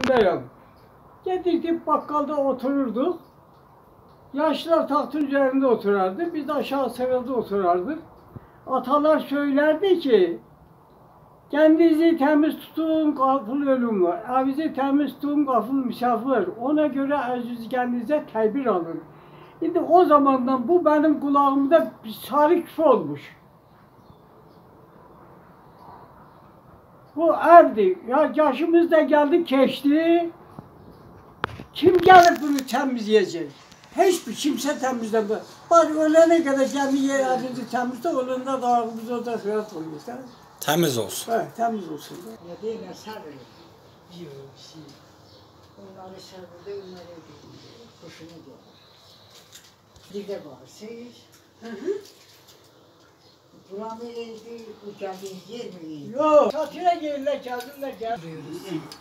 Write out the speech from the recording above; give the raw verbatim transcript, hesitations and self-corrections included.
yaşındayım. Gelirdik bakkalda otururduk. Yaşlılar tahtın üzerinde oturardı. Biz de aşağı sırada oturardık. Atalar söylerdi ki kendinizi temiz tutun, gafil ölüm var. Evinizi temiz tutun, gafil misafir. Ona göre aziz kendinize tedbir alın. Şimdi o zamandan bu benim kulağımda bir sarı küfe olmuş. Bu evdi. Ya yaşımız da geldi geçti. Kim gelip bunu temizleyecek? Hiçbir kimse temizlemez. Bari ölene kadar kendi yerinizi temizle, ölene de ağzımız orada sırat oluyor. Temiz olsun. Evet, temiz olsun. Ya değil mi? Sarılır. Yok, şey. Onları sarıldı, onları ödeydi. Kuşunu diyorlar. Bir de varsayız. Hı hı. Buranı evde, bu geldiğiniz yer mi? Yok, tatile gelirler, geldiler, geldiler.